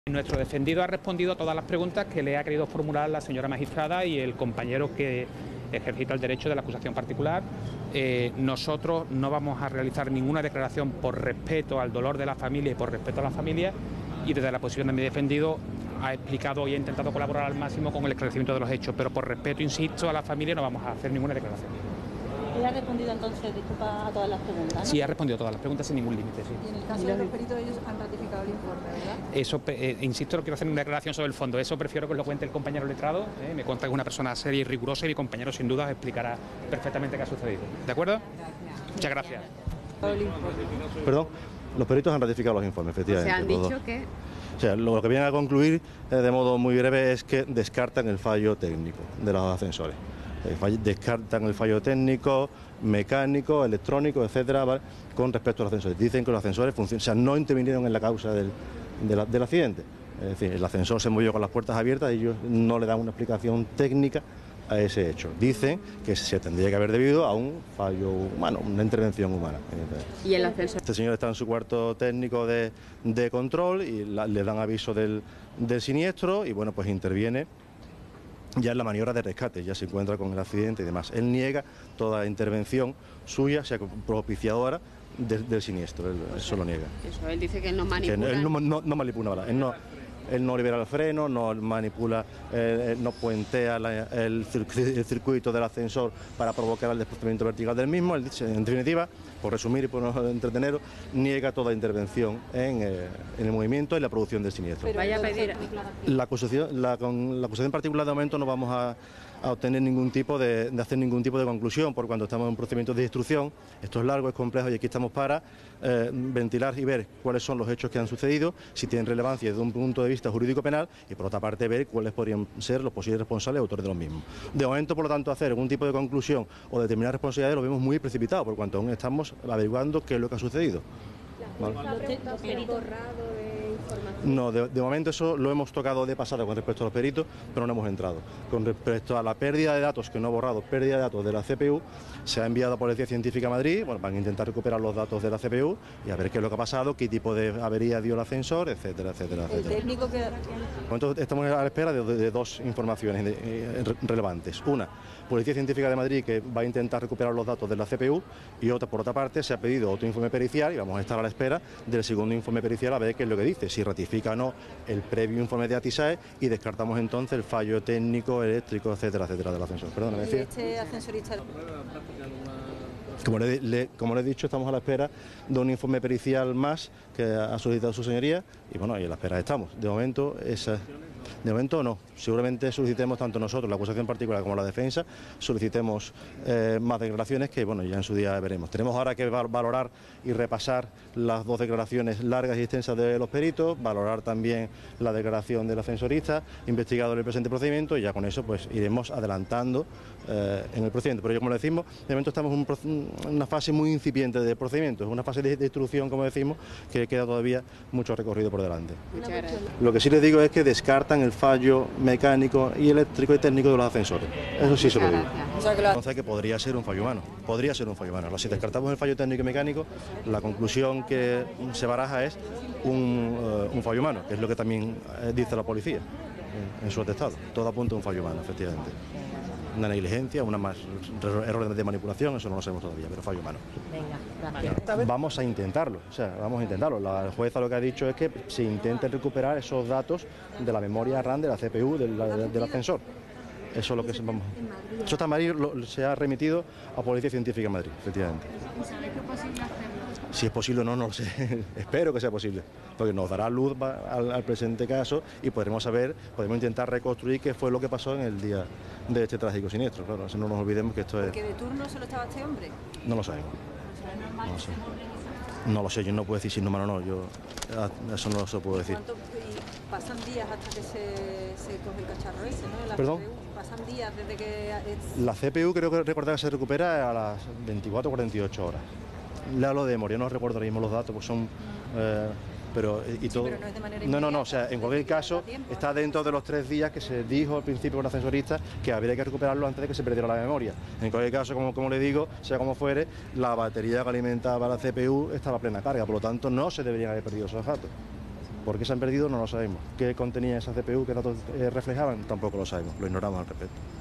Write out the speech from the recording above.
Nuestro defendido ha respondido a todas las preguntas que le ha querido formular la señora magistrada y el compañero que ejercita el derecho de la acusación particular. Nosotros no vamos a realizar ninguna declaración por respeto al dolor de la familia y por respeto a la familia, y desde la posición de mi defendido ha explicado y ha intentado colaborar al máximo con el esclarecimiento de los hechos, pero por respeto, insisto, a la familia no vamos a hacer ninguna declaración. ¿Ella ha respondido entonces, disculpa, a todas las preguntas, ¿no? Sí, ha respondido a todas las preguntas sin ningún límite, sí. Y en el caso de los peritos, ellos han ratificado el informe, ¿verdad? Eso, insisto, no quiero hacer una declaración sobre el fondo, eso prefiero que os lo cuente el compañero letrado, me consta que es una persona seria y rigurosa y mi compañero sin duda explicará perfectamente qué ha sucedido. ¿De acuerdo? Gracias. Muchas gracias. Perdón, los peritos han ratificado los informes, efectivamente. Se han dicho que... O sea, lo que vienen a concluir de modo muy breve es que descartan el fallo técnico de los ascensores. Descartan el fallo técnico, mecánico, electrónico, etcétera, ¿vale?, con respecto a los ascensores. Dicen que los ascensores funcionan, o sea, no intervinieron en la causa del accidente. Es decir, el ascensor se movió con las puertas abiertas y ellos no le dan una explicación técnica a ese hecho. Dicen que se tendría que haber debido a un fallo humano, una intervención humana. ¿Y el ascensor? Este señor está en su cuarto técnico de control y le dan aviso del siniestro y bueno, pues interviene ya en la maniobra de rescate, ya se encuentra con el accidente y demás. Él niega toda intervención suya, sea propiciadora del siniestro, él eso lo niega. Eso, él dice que él no manipula. Que él no manipula, ¿vale? Él no libera el freno, no manipula, no puentea el circuito del ascensor para provocar el desplazamiento vertical del mismo. Él dice, en definitiva, por resumir y por no entreteneros, niega toda intervención en el movimiento y la producción del siniestro. Pero vaya a pedir... Con la acusación particular de momento no vamos a obtener ningún tipo de hacer ningún tipo de conclusión, por cuando estamos en un procedimiento de instrucción. Esto es largo, es complejo y aquí estamos para ventilar y ver cuáles son los hechos que han sucedido, si tienen relevancia desde un punto de vista jurídico penal y por otra parte ver cuáles podrían ser los posibles responsables y autores de los mismos. De momento, por lo tanto, hacer algún tipo de conclusión o determinar responsabilidades lo vemos muy precipitado, por cuanto aún estamos averiguando qué es lo que ha sucedido. ¿Vale? No, de momento eso lo hemos tocado de pasada con respecto a los peritos, pero no hemos entrado. Con respecto a la pérdida de datos, que no ha borrado, pérdida de datos de la CPU, se ha enviado a Policía Científica de Madrid, bueno, van a intentar recuperar los datos de la CPU y a ver qué es lo que ha pasado, qué tipo de avería dio el ascensor, etcétera, etcétera, etcétera. El técnico que... De momento estamos a la espera de dos informaciones relevantes. Una, Policía Científica de Madrid, que va a intentar recuperar los datos de la CPU, y otra, por otra parte, se ha pedido otro informe pericial y vamos a estar a la espera del segundo informe pericial a ver qué es lo que dice, si ratifica o no el previo informe de ATISAE y descartamos entonces el fallo técnico, eléctrico, etcétera, etcétera del ascensor. Perdón, ¿me decía? Este ascensorista... Como le he dicho, estamos a la espera de un informe pericial más que ha solicitado su señoría y bueno, y a la espera estamos. De momento no, seguramente solicitemos tanto nosotros, la acusación particular como la defensa, solicitemos más declaraciones que bueno, ya en su día veremos. Tenemos ahora que valorar y repasar las dos declaraciones largas y extensas de los peritos, valorar también la declaración del ascensorista, investigador del presente procedimiento y ya con eso pues iremos adelantando en el procedimiento. Pero como le decimos, de momento estamos en una fase muy incipiente de procedimiento, es una fase de instrucción, como decimos, que queda todavía mucho recorrido por delante. Muchas gracias. Lo que sí les digo es que descartan el fallo mecánico y eléctrico y técnico de los ascensores. Eso sí se lo digo. Entonces que podría ser un fallo humano, Ahora, si descartamos el fallo técnico y mecánico, la conclusión que se baraja es un fallo humano, que es lo que también dice la policía en su atestado. Todo apunta a un fallo humano, efectivamente. Una negligencia, errores de manipulación, eso no lo sabemos todavía, pero fallo humano. Venga, gracias. Vamos a intentarlo. La jueza lo que ha dicho es que se intenten recuperar esos datos de la memoria RAM de la CPU, del ascensor. Eso es lo que vamos. Eso está en Madrid, se ha remitido a Policía Científica de Madrid, efectivamente. ¿Sabes qué es posible hacerlo? Si es posible o no, no lo sé. Espero que sea posible, porque nos dará luz al presente caso y podremos intentar reconstruir qué fue lo que pasó en el día de este trágico siniestro. Claro, así no nos olvidemos que esto es... ¿Porque de turno solo estaba este hombre? No lo sabemos. No lo sé, yo no puedo decir si es normal o no, eso no se lo puedo decir. Y pasan días hasta que se coge el cacharro ese, ¿no? ¿Perdón? CPU, pasan días desde que... La CPU creo que recordar que se recupera a las 24 o 48 horas. Le hablo de memoria, no recuerdo ahora mismo los datos, pues son... pero todo... pero no es de manera inmediata, o sea, en cualquier caso está dentro de los 3 días que se dijo al principio con el ascensorista que habría que recuperarlo antes de que se perdiera la memoria. En cualquier caso, como le digo, sea como fuere, la batería que alimentaba la CPU estaba a plena carga, por lo tanto no se deberían haber perdido esos datos. ¿Por qué se han perdido? No lo sabemos. ¿Qué contenía esa CPU, qué datos reflejaban? Tampoco lo sabemos, lo ignoramos al respecto.